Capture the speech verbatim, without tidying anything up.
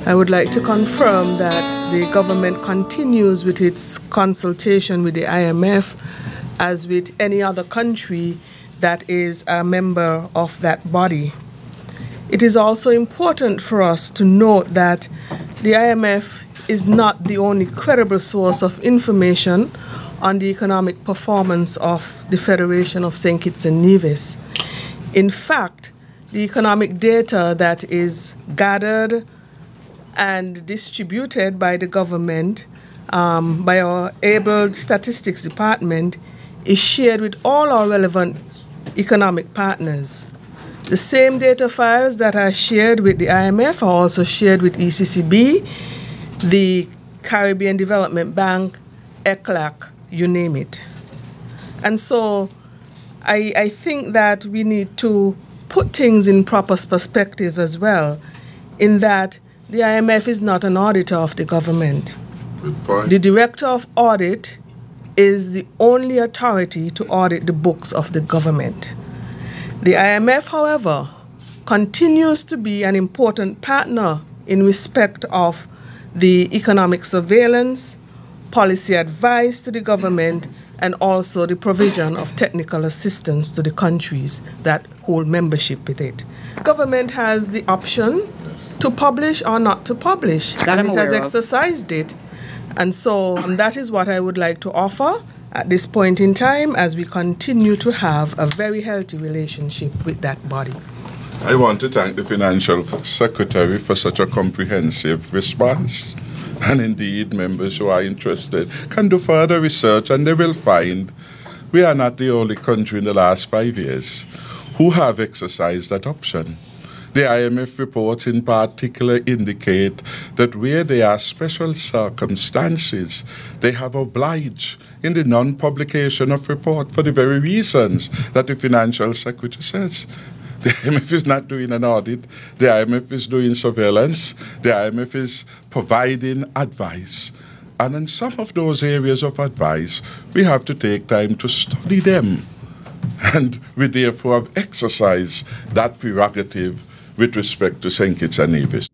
I would like to confirm that the government continues with its consultation with the I M F as with any other country that is a member of that body. It is also important for us to note that the I M F is not the only credible source of information on the economic performance of the Federation of St Kitts-Nevis. In fact, the economic data that is gathered and distributed by the government, um, by our able statistics department, is shared with all our relevant economic partners. The same data files that are shared with the I M F are also shared with E C C B, the Caribbean Development Bank, E C L A C, you name it. And so I, I think that we need to put things in proper perspective as well, in that the I M F is not an auditor of the government. Good point. The Director of Audit is the only authority to audit the books of the government. The I M F, however, continues to be an important partner in respect of the economic surveillance, policy advice to the government, and also the provision of technical assistance to the countries that hold membership with it. Government has the option to publish or not to publish, That and I'm it has aware of. exercised it. And so um, that is what I would like to offer at this point in time as we continue to have a very healthy relationship with that body. I want to thank the Financial Secretary for such a comprehensive response. And indeed, members who are interested can do further research and they will find we are not the only country in the last five years who have exercised that option. The I M F reports in particular indicate that where there are special circumstances, they have obliged in the non-publication of report for the very reasons that the Financial Secretary says. The I M F is not doing an audit. The I M F is doing surveillance. The I M F is providing advice. And in some of those areas of advice, we have to take time to study them. And we therefore have exercised that prerogative with respect to Saint Kitts and Nevis.